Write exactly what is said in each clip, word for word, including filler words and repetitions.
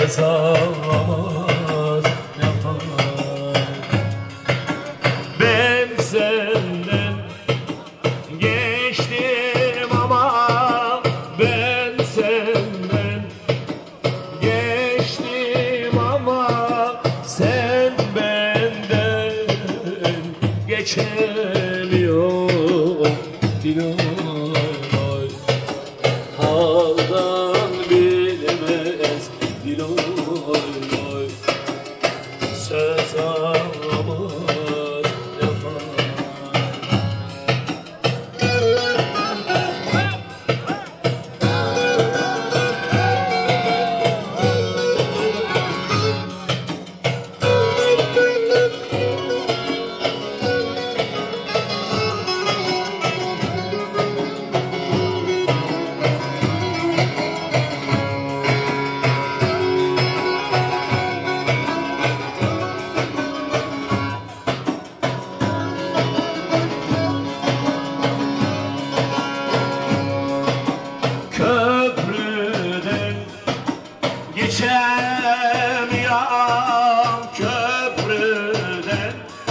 söz anlamaz yapar. Ben senden geçtim ama ben senden geçtim ama sen benden geçemiyorsun Diloy. Haldan bilemez Diloy, söz anlamaz yapar. Köprüden geçemiyorum, köprüden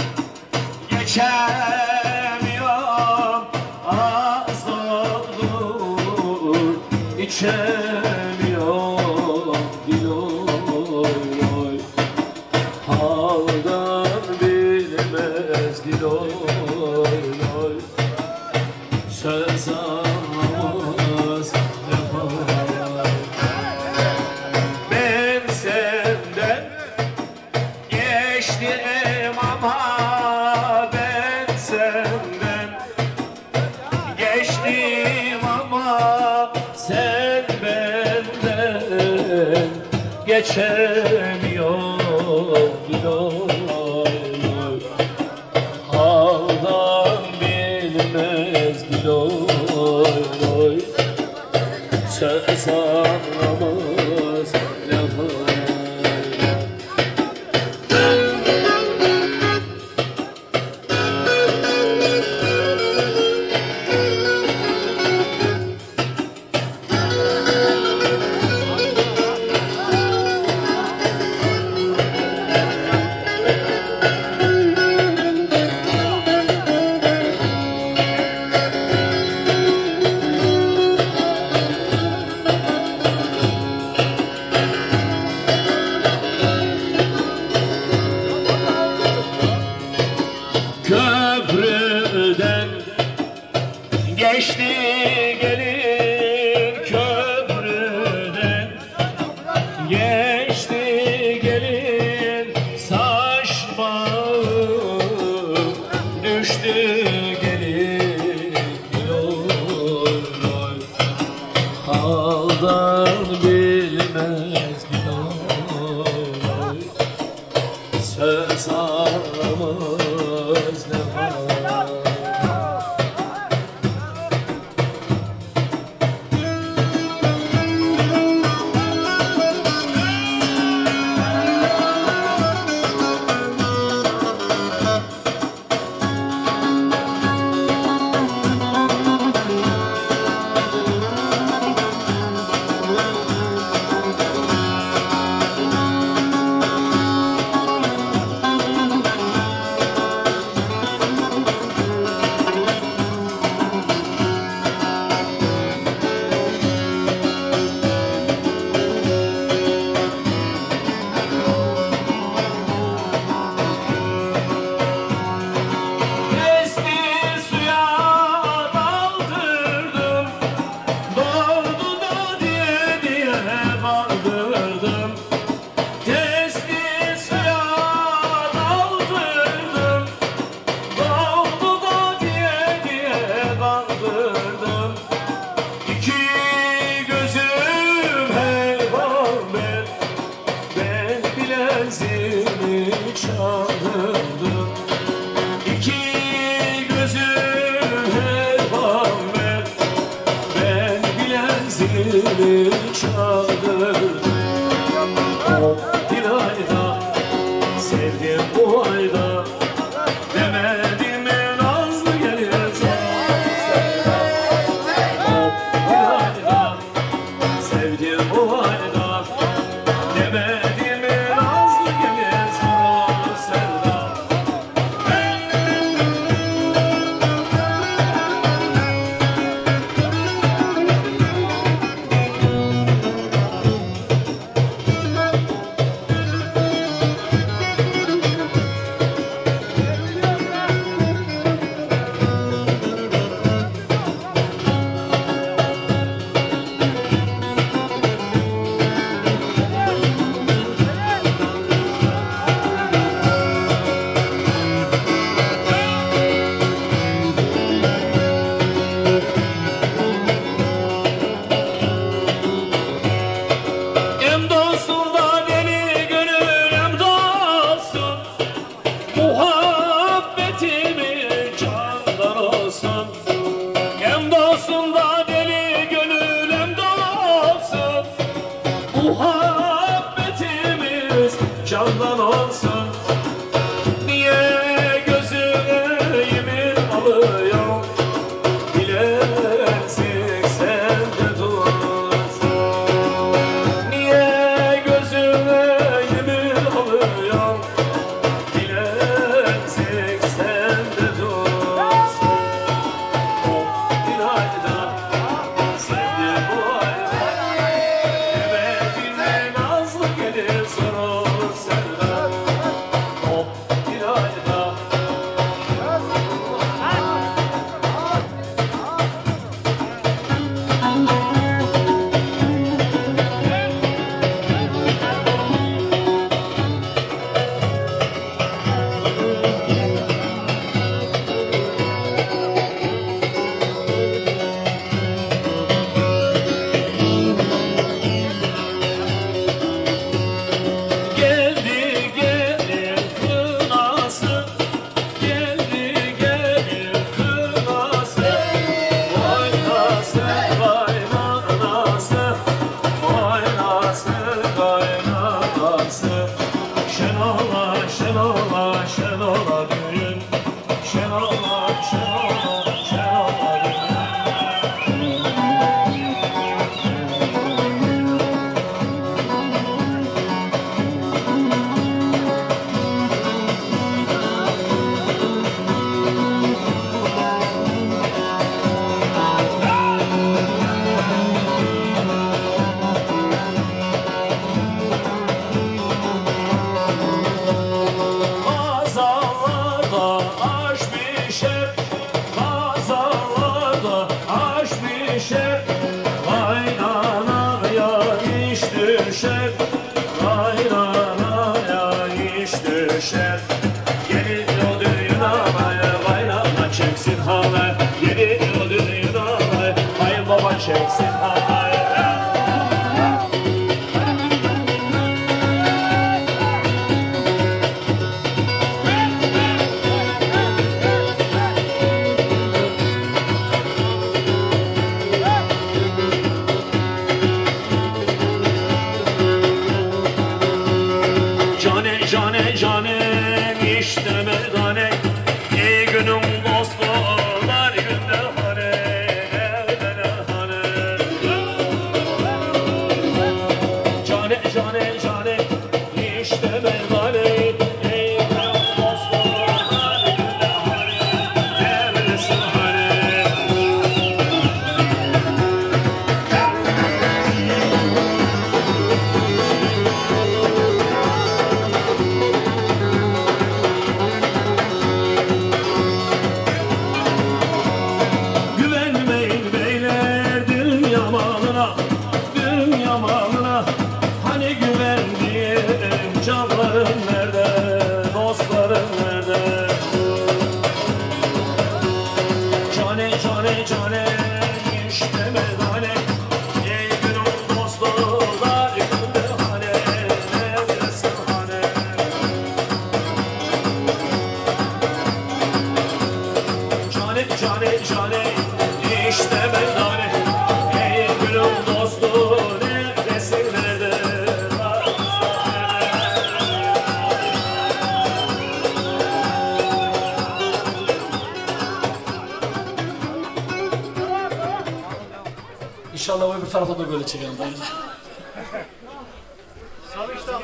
geçemiyorum. Az olur içemiyorum Diloy. Haldan bilmez Diloy, söz anlamaz yapar. Ben senden geçtim ama ben senden geçtim ama sen benden geçemiyorsun Diloy. Haldan bilmez Diloy, söz anlamaz yapar. Köprüden geçti gelin, köprüden geçti gelin, saçmalım düştü gelin Diloy. Haldan bilmez Diloy, söz anlamaz ne var. Çaldırdım iki gözüm helvam ver, ben bilenzimi çaldırdım. O bir ayda sevdim bu ayda, demedim mi nazlı gelir sana. O bir ayda sevdim bu ayda, demedim Sevmediğimi nazlı gelir sorulu sevda. Candan olsun. Niye gözüme yemin alıyor? Bilezik sende dursun. Niye gözüme yemin alıyor? Bilezik sende dursun. O dilayda sevdi bu ayda. Demediğine nazlı gelir sorun. Çeksin halay. Cane cane cane işte merdane. İyi günün dostu var günde hane. Cane cane işte merdane. Ey dostu var günde hane. Neredesin hane? Güvenmeyin beyler dünya malına, dünya malına. Hani güvendiğim canlarım nerede, dostlarım nerede? Cane cane cane işte merdane. Ey günün dostlar günde hane. Neredesin hane? Cane cane cane işte merdane. Ey günün dostlar neredesin nerede? İnşallah öbür tarafa da böyle çekelim. Sarışta